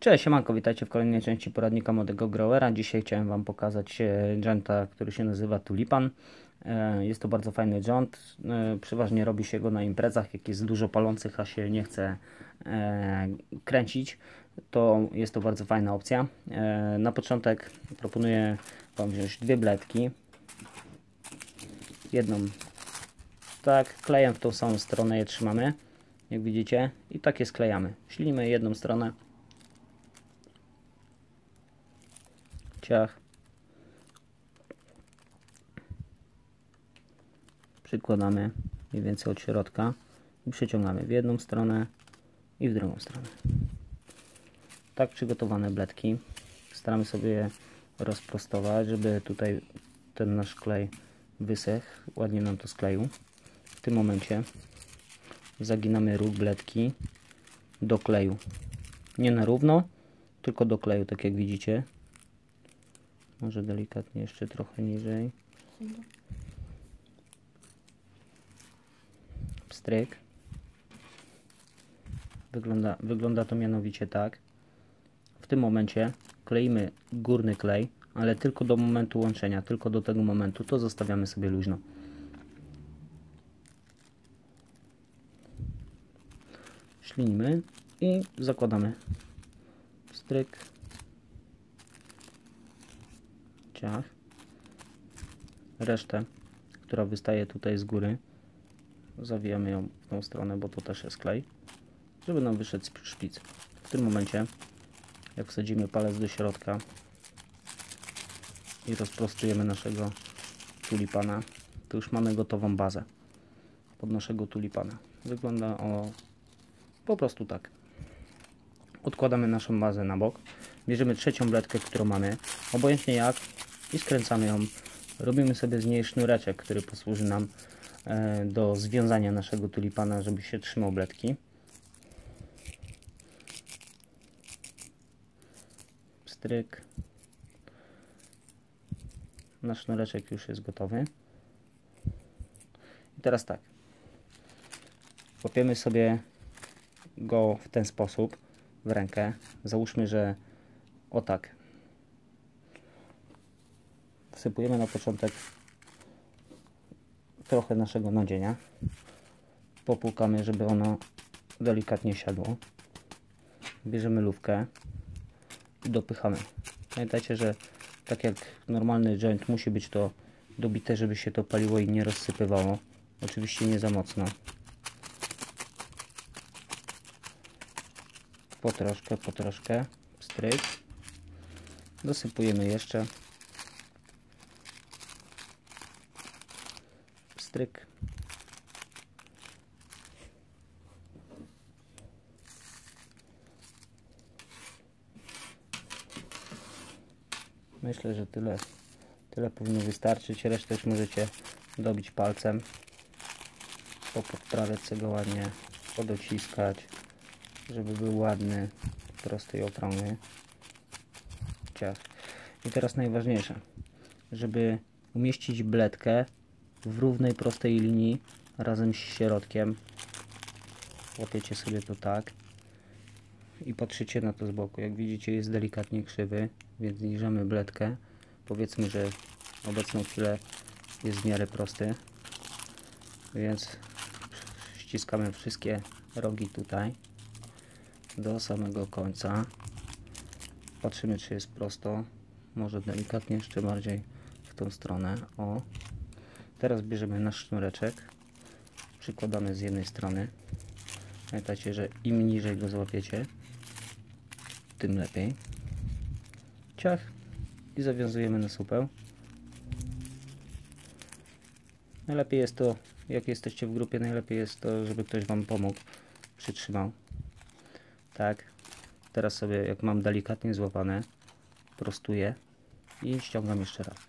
Cześć, siemanko, witajcie w kolejnej części poradnika młodego growera. Dzisiaj chciałem Wam pokazać jointa, który się nazywa Tulipan. Jest to bardzo fajny joint. Przeważnie robi się go na imprezach, jak jest dużo palących, a się nie chce kręcić. To jest to bardzo fajna opcja. Na początek proponuję Wam wziąć dwie bledki. Jedną tak, klejem w tą samą stronę je trzymamy, jak widzicie, i tak je sklejamy. Ślimy jedną stronę. Ciach. Przykładamy mniej więcej od środka i przeciągamy w jedną stronę i w drugą stronę. Tak przygotowane bledki staramy sobie je rozprostować, żeby tutaj ten nasz klej wysechł, ładnie nam to skleił. W tym momencie zaginamy róg bledki do kleju. Nie na równo, tylko do kleju, tak jak widzicie. Może delikatnie jeszcze trochę niżej. Pstryk. Wygląda to mianowicie tak. W tym momencie kleimy górny klej, ale tylko do momentu łączenia, tylko do tego momentu. To zostawiamy sobie luźno. Ślinimy i zakładamy. Pstryk. Ciach. Resztę, która wystaje tutaj z góry, zawijamy ją w tą stronę, bo to też jest klej, żeby nam wyszedł szpic. W tym momencie, jak wsadzimy palec do środka i rozprostujemy naszego tulipana, to już mamy gotową bazę pod naszego tulipana. Wygląda po prostu tak. Odkładamy naszą bazę na bok, bierzemy trzecią bledkę, którą mamy, obojętnie jak, i skręcamy ją. Robimy sobie z niej sznureczek, który posłuży nam do związania naszego tulipana, żeby się trzymał bledki. Stryk. Nasz sznureczek już jest gotowy. I teraz tak. Łapiemy sobie go w ten sposób w rękę. Załóżmy, że o tak. Wsypujemy na początek trochę naszego nadzienia. Popłukamy, żeby ono delikatnie siadło. Bierzemy lufkę i dopychamy. Pamiętajcie, że tak jak normalny joint musi być to dobite, żeby się to paliło i nie rozsypywało. Oczywiście nie za mocno. Po troszkę. Stryk. Dosypujemy jeszcze. Stryk. Myślę, że tyle powinno wystarczyć. Resztę już możecie dobić palcem. Popodprawiać sobie go ładnie, podociskać, żeby był ładny, prosty i okrągły. Ciach. I teraz najważniejsze, żeby umieścić bledkę w równej, prostej linii razem z środkiem. Łapiecie sobie to tak i patrzycie na to z boku. Jak widzicie, jest delikatnie krzywy, więc zniżamy bledkę. Powiedzmy, że w obecną chwilę jest w miarę prosty, więc ściskamy wszystkie rogi tutaj do samego końca. Patrzymy, czy jest prosto. Może delikatnie jeszcze bardziej w tą stronę. O. Teraz bierzemy nasz sznureczek, przykładamy z jednej strony. Pamiętajcie, że im niżej go złapiecie, tym lepiej. Ciach i zawiązujemy na supeł. Najlepiej jest to, jak jesteście w grupie, najlepiej jest to, żeby ktoś Wam pomógł, przytrzymał. Tak. Teraz sobie, jak mam delikatnie złapane, prostuję i ściągam jeszcze raz.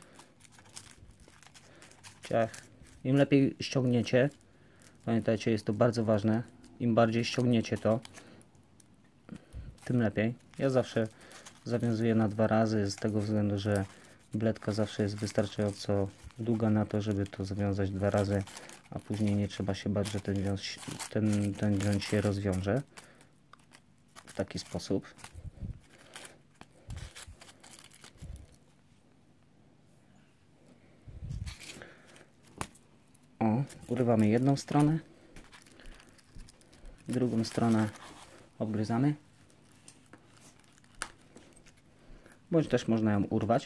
Ciach. Im lepiej ściągniecie, pamiętajcie, jest to bardzo ważne, im bardziej ściągniecie to, tym lepiej. Ja zawsze zawiązuję na 2 razy, z tego względu, że bledka zawsze jest wystarczająco długa na to, żeby to zawiązać 2 razy, a później nie trzeba się bać, że ten joint się rozwiąże w taki sposób. urywamy jedną stronę, drugą stronę obgryzamy, bądź też można ją urwać.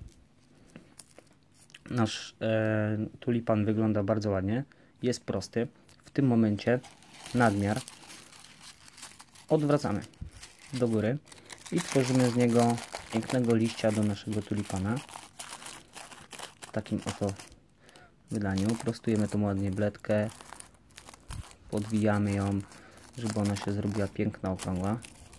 Nasz tulipan wygląda bardzo ładnie, jest prosty. W tym momencie nadmiar odwracamy do góry i tworzymy z niego pięknego liścia do naszego tulipana. W takim oto wydaniu. Prostujemy tą ładnie bledkę, podwijamy ją, żeby ona się zrobiła piękna, okrągła.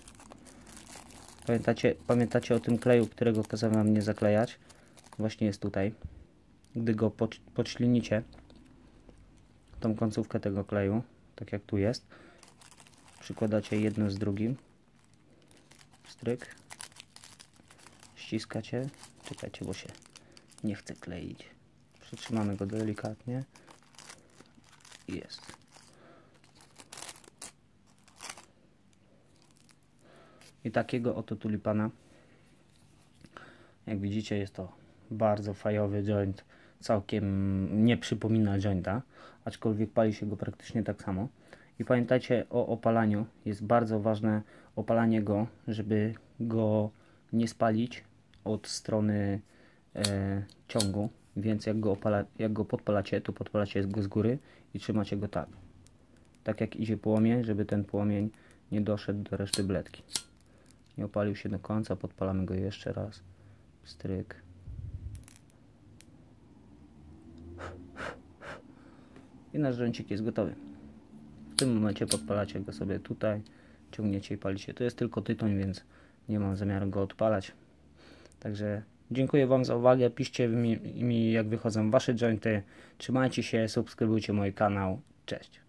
Pamiętacie o tym kleju, którego kazałem wam nie zaklejać? Właśnie jest tutaj. Gdy go podślinicie, tą końcówkę tego kleju, tak jak tu jest, przykładacie jedno z drugim, stryk, ściskacie, czekajcie, bo się nie chce kleić, przytrzymamy go delikatnie i jest. I takiego oto tulipana, jak widzicie, jest to bardzo fajowy joint, całkiem nie przypomina jointa, aczkolwiek pali się go praktycznie tak samo. I pamiętajcie o opalaniu, jest bardzo ważne opalanie go, żeby go nie spalić od strony ciągu, więc jak go podpalacie, to podpalacie go z góry i trzymacie go tak jak idzie płomień, żeby ten płomień nie doszedł do reszty bledki. Nie opalił się do końca, podpalamy go jeszcze raz, stryk. I nasz jointik jest gotowy. W tym momencie podpalacie go sobie tutaj, ciągniecie i palicie. To jest tylko tytoń, więc nie mam zamiaru go odpalać. Także dziękuję wam za uwagę. Piszcie mi jak wychodzą wasze jointy. Trzymajcie się, subskrybujcie mój kanał. Cześć.